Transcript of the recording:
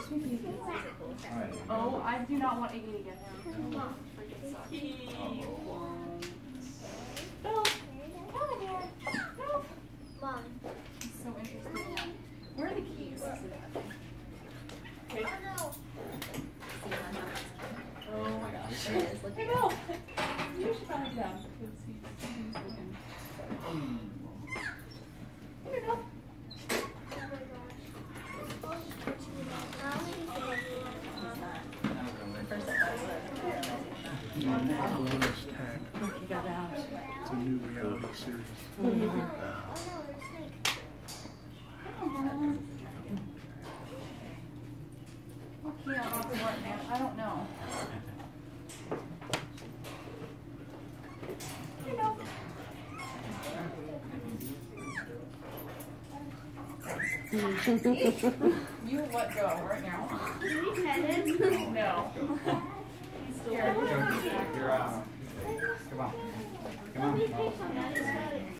Oh, I do not want Iggy to get him. Freaking sucks. No. Come here. No. Mom. He's so interested. Where are the keys? Okay. Oh no. Oh my gosh. There it is. Look at No. You should probably down because he's looking. Here we go. You got out. It's a new reality series. Okay, I'm not smart, man. I don't know. You know. You let go right now. Can we pet him? No. He's scared. You're out. Come on. Come on.